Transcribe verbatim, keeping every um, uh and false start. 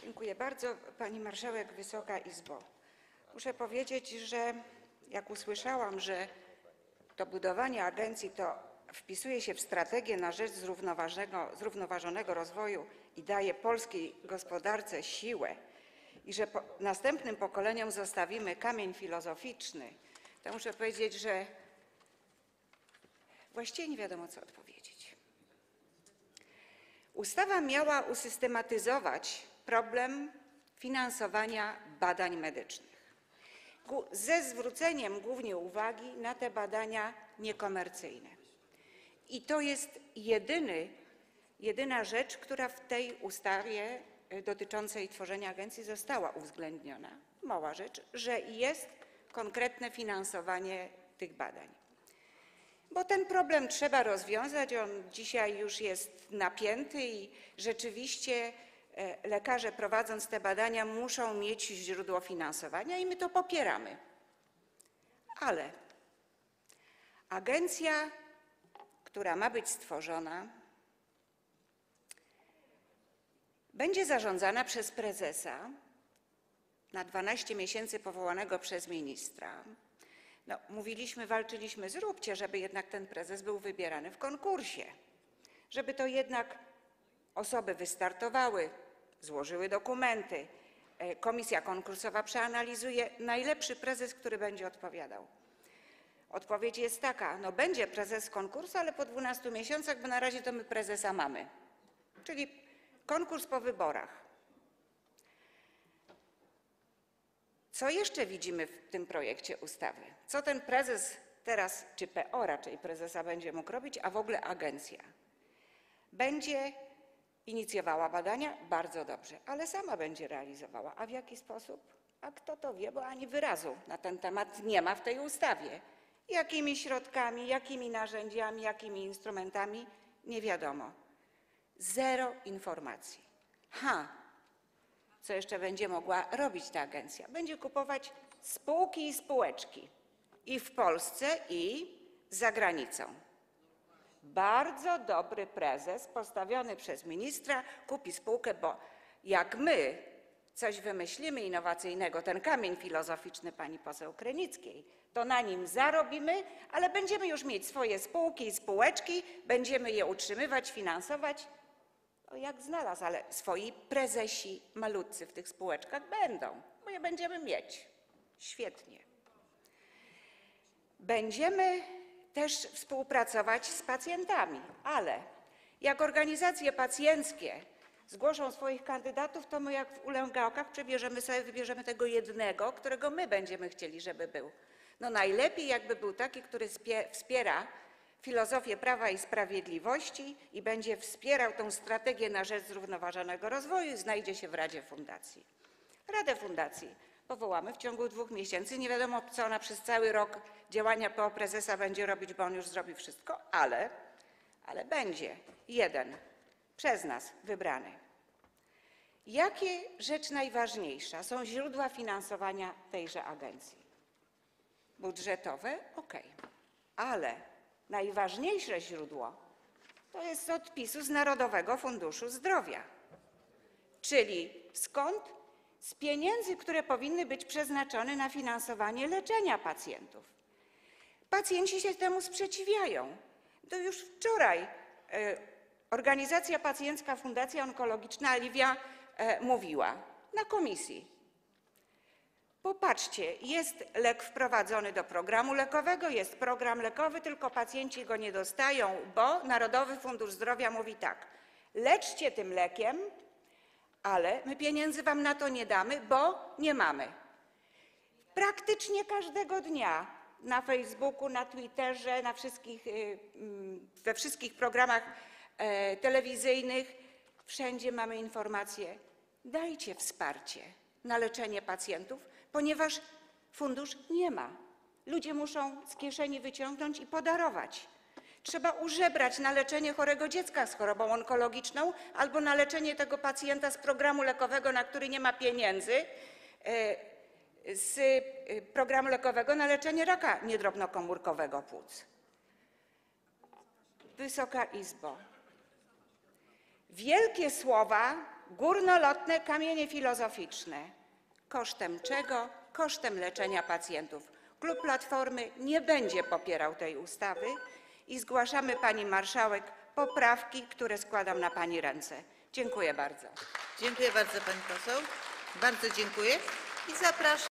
Dziękuję bardzo. Pani marszałek, Wysoka Izbo. Muszę powiedzieć, że jak usłyszałam, że to budowanie agencji to wpisuje się w strategię na rzecz zrównoważonego rozwoju i daje polskiej gospodarce siłę i że po następnym pokoleniom zostawimy kamień filozoficzny, to muszę powiedzieć, że właściwie nie wiadomo, co odpowiedzieć. Ustawa miała usystematyzować problem finansowania badań medycznych ze zwróceniem głównie uwagi na te badania niekomercyjne. I to jest jedyny, jedyna rzecz, która w tej ustawie dotyczącej tworzenia agencji została uwzględniona. Mała rzecz, że jest konkretne finansowanie tych badań. Bo ten problem trzeba rozwiązać, on dzisiaj już jest napięty i rzeczywiście lekarze, prowadząc te badania, muszą mieć źródło finansowania i my to popieramy. Ale agencja, która ma być stworzona, będzie zarządzana przez prezesa na dwanaście miesięcy powołanego przez ministra. No, mówiliśmy, walczyliśmy, zróbcie, żeby jednak ten prezes był wybierany w konkursie, żeby to jednak osoby wystartowały, złożyły dokumenty, komisja konkursowa przeanalizuje, najlepszy prezes, który będzie odpowiadał. Odpowiedź jest taka, no będzie prezes konkursu, ale po dwunastu miesiącach, bo na razie to my prezesa mamy, czyli konkurs po wyborach. Co jeszcze widzimy w tym projekcie ustawy? Co ten prezes teraz, czy P O raczej prezesa, będzie mógł robić, a w ogóle agencja? Będzie inicjowała badania? Bardzo dobrze, ale sama będzie realizowała. A w jaki sposób? A kto to wie, bo ani wyrazu na ten temat nie ma w tej ustawie. Jakimi środkami, jakimi narzędziami, jakimi instrumentami? Nie wiadomo. Zero informacji. Ha! Co jeszcze będzie mogła robić ta agencja? Będzie kupować spółki i spółeczki i w Polsce, i za granicą. Bardzo dobry prezes postawiony przez ministra kupi spółkę, bo jak my coś wymyślimy innowacyjnego, ten kamień filozoficzny pani poseł Krynickiej, to na nim zarobimy, ale będziemy już mieć swoje spółki i spółeczki, będziemy je utrzymywać, finansować. No jak znalazł, ale swoi prezesi malutcy w tych spółeczkach będą, bo je będziemy mieć. Świetnie. Będziemy też współpracować z pacjentami, ale jak organizacje pacjenckie zgłoszą swoich kandydatów, to my jak w ulęgałkach przebierzemy sobie, wybierzemy tego jednego, którego my będziemy chcieli, żeby był. No najlepiej jakby był taki, który wspiera filozofię Prawa i Sprawiedliwości i będzie wspierał tę strategię na rzecz zrównoważonego rozwoju i znajdzie się w Radzie Fundacji. Radę Fundacji powołamy w ciągu dwóch miesięcy. Nie wiadomo, co ona przez cały rok działania P O prezesa będzie robić, bo on już zrobi wszystko, ale, ale będzie jeden przez nas wybrany. Jakie rzecz najważniejsza są źródła finansowania tejże agencji? Budżetowe? Okej, ale najważniejsze źródło to jest z odpisu z Narodowego Funduszu Zdrowia. Czyli skąd? Z pieniędzy, które powinny być przeznaczone na finansowanie leczenia pacjentów. Pacjenci się temu sprzeciwiają. To już wczoraj organizacja pacjencka Fundacja Onkologiczna Aliwia mówiła na komisji. Popatrzcie, jest lek wprowadzony do programu lekowego, jest program lekowy, tylko pacjenci go nie dostają, bo Narodowy Fundusz Zdrowia mówi tak, leczcie tym lekiem, ale my pieniędzy wam na to nie damy, bo nie mamy. Praktycznie każdego dnia na Facebooku, na Twitterze, na wszystkich, we wszystkich programach telewizyjnych, wszędzie mamy informacje, dajcie wsparcie na leczenie pacjentów, ponieważ fundusz nie ma. Ludzie muszą z kieszeni wyciągnąć i podarować. Trzeba użebrać na leczenie chorego dziecka z chorobą onkologiczną albo na leczenie tego pacjenta z programu lekowego, na który nie ma pieniędzy, z programu lekowego na leczenie raka niedrobnokomórkowego płuc. Wysoka Izbo, wielkie słowa górnolotne kamienie filozoficzne. Kosztem czego? Kosztem leczenia pacjentów. Klub Platformy nie będzie popierał tej ustawy i zgłaszamy, pani marszałek, poprawki, które składam na pani ręce. Dziękuję bardzo. Dziękuję bardzo, pani poseł. Bardzo dziękuję i zapraszam.